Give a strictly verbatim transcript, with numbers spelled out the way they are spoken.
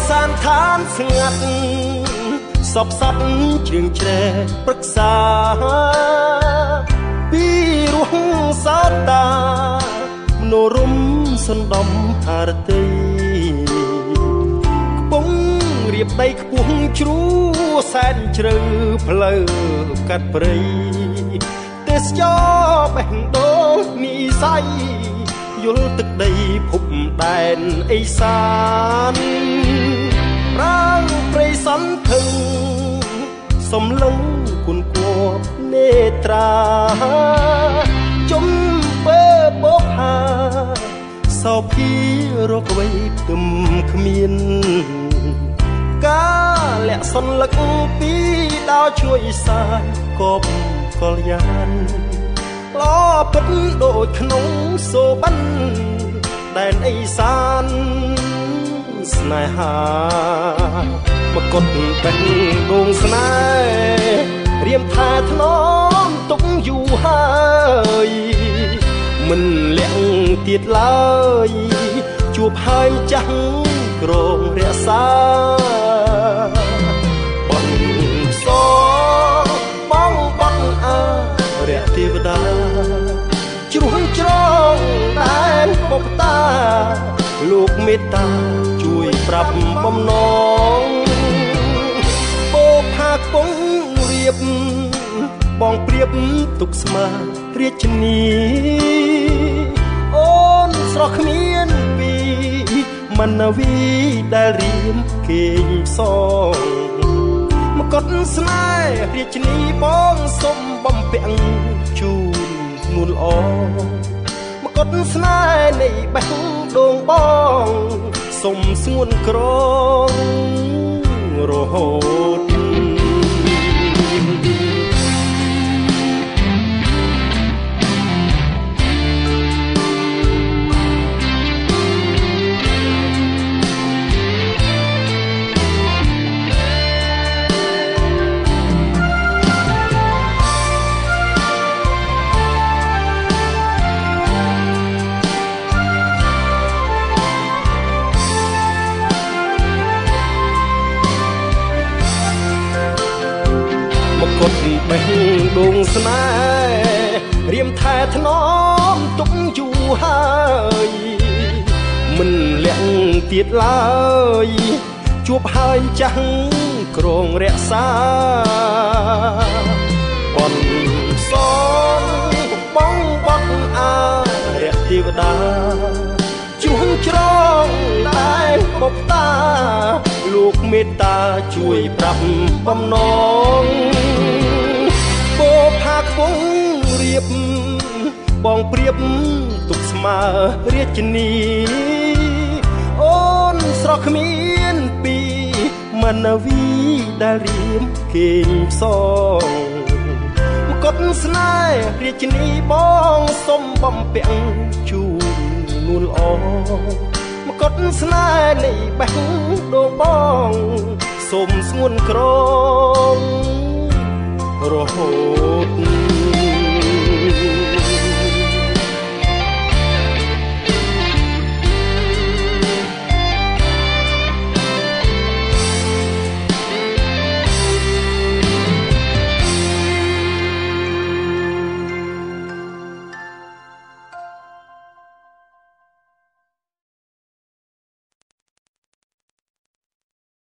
សានឋានស្ងាត់សពសត្វជ្រៀងជ្រែប្រឹក្សាពីរស់សោតាមនោរមសណ្ដំហារតីខ្ពងរៀបដីខ្ពស់ជ្រួសែនជ្រៅផ្លូវកាត់ព្រៃទេសចរបេះដូងនិស័យយល់ទឹកដីភពដែនអេសានរាងព្រៃសន្ធឹងសំឡឹងគុនគួបនេត្រាចំបើបោកហាសោភារកវៃផ្ទឹមគ្មានការលាក់សន្លឹកពីដោជួយសាយកបកលយានឡពិតដូចក្នុងសូបិនដែនអេសានស្នេហាមកកត់បេះដូងស្នេហ៍រៀមថាធ្នមទុកយូរហើយមិនលាក់ទៀតឡើយជួបហើយចាស់ក្រងរក្សាបងសងបងបងអរៈទេវតាជ្រុះជ្រងដែនបុព្វតាលោកមេត្តាជួយប្រាប់បំណងបោផាគង់រៀបបងព្រៀបទុកស្មារាជនីអូនស្រស់គ្មានពីមនវីដែលរៀមគេងសងមកត់ស្នេហ៍រាជនីបងសុំបំពាក់ជូននួនល្អមកត់ស្នេហ៍នៃបេះដូងបងសុំស្ងួនក្រងរហូតកត់បេះដូងស្នេហ៍រៀមថែថ្នមទុកយូរហើយមិនលាក់ទៀតឡើយជួបហើយចាស់ក្រងរក្សាបងសងបងបត់អារៈទេវតាជួងជ្រងតែបុព្វតាលោកមេត្តាជួយប្រាប់បំណងបោផាគង់រៀបបងព្រៀបទុកស្មារាជនីអូនស្រស់គ្មានពីមនវីដែលរៀមគេងសងមកត់ស្នេហ៍រាជនីបងសុំបំពាក់ជូននួនល្អមកត់ស្នេហ៍នៃបេះដូងបងសុំស្ងួនក្រងរហូត